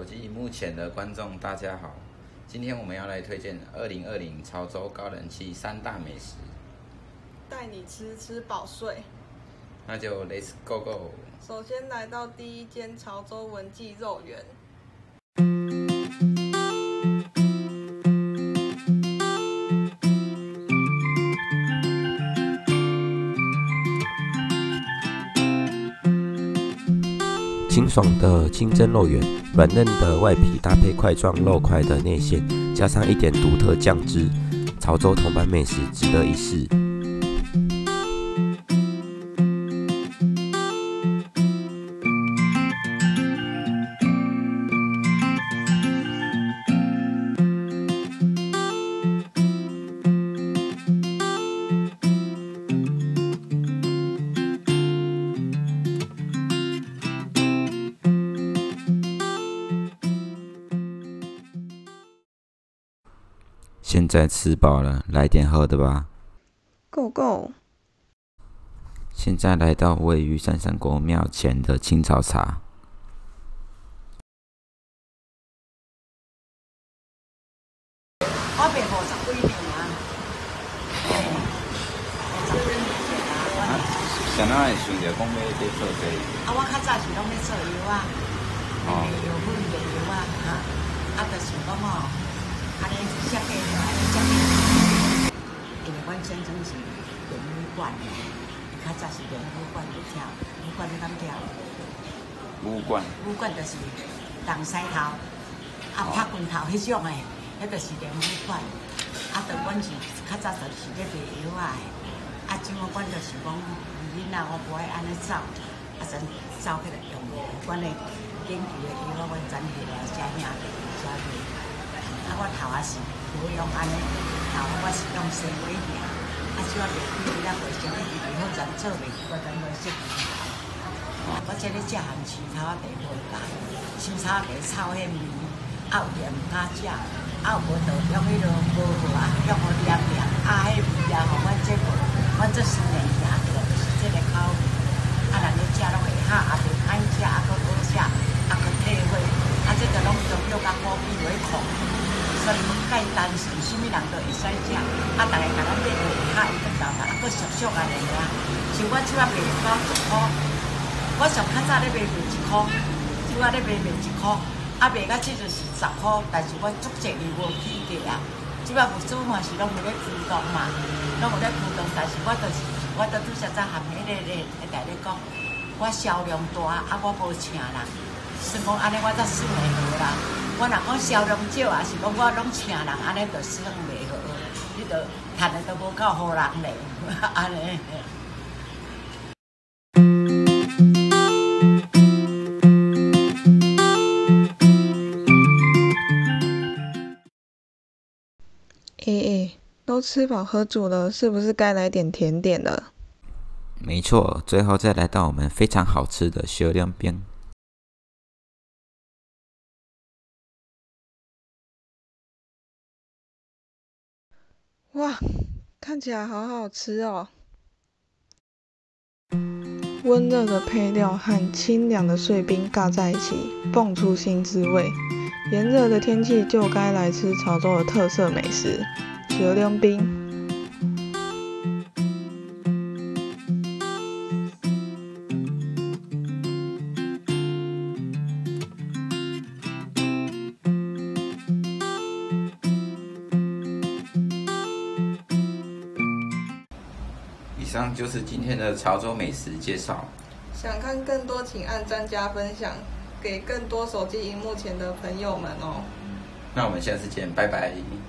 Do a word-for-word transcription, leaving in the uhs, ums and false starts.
手机荧幕前的观众，大家好！今天我们要来推荐二零二零潮州高人气三大美食， 带你吃吃饱睡。 那就 Let's go go！ 首先来到第一间潮州文记肉圆。 清爽的清蒸肉圆，软嫩的外皮搭配块状肉块的内馅，加上一点独特酱汁，潮州铜板美食值得一试。现在吃饱了，来点喝的吧。 Go go！ 现在来到位于三山国庙前的青草茶。 我卖五十几年啊， 想哪会想着讲要要做这个？ 啊，我较早是拢要做药啊，卖药粉卖药啊，哈，啊，就是讲哦。安尼设计就安尼设计，因为阮先生是练武馆的，较早是练武馆去跳，武馆你敢跳？ 武馆。 武馆就是动狮头，啊拍拳头迄种的，迄就是练武馆。啊，着阮是较早就是咧卖药啊的，啊，即个阮就是讲囡仔我不爱安尼走，啊，先走起来用武馆的研究的药，阮整起来写名写名。啊，我头也是无用安尼，头我是用纤维尔，啊，即我袂记得袂纤维二好咱做袂记我咱袂识。我这咧食含青草茶无共，青草茶炒迄面，啊有盐毋敢食，啊有无着用迄落无好啊，用互黏黏，啊迄味啊吼，阮这个阮这十年行过就是这个口味，啊人咧食拢会合，啊袂歹食，啊佫好食，啊佫体会，啊这个拢中药甲补脾胃控。所以介单纯，啥物人都会使食。啊，逐个甲咱买卖下伊个豆豆，啊，佫俗俗安尼啊。像我即摆卖到一箍，我上较早咧卖卖一箍，即摆咧卖卖一箍，啊卖到即就是十箍。但是我足济年无起价啊。即摆物资嘛是拢有咧浮动嘛，拢有咧浮动，但是我就是，我都拄则早含迄个咧，会甲你讲，我销量大，啊我无请人，算讲安尼我才算会好啦。我若讲销量少，也是讲我拢请人，安尼就算袂好，你着趁的都无够好人咧，安尼。 诶诶，都吃饱喝足了，是不是该来点甜点了？ 没错，最后再来到我们非常好吃的小凉饼。 哇，看起来好好吃哦！温热的配料和清凉的碎冰尬在一起，蹦出新滋味。炎热的天气就该来吃潮州的特色美食——小凉饼。 以上就是今天的潮州美食介绍。 想看更多，请按赞加分享，给更多手机荧幕前的朋友们哦。 那我们下次见，拜拜。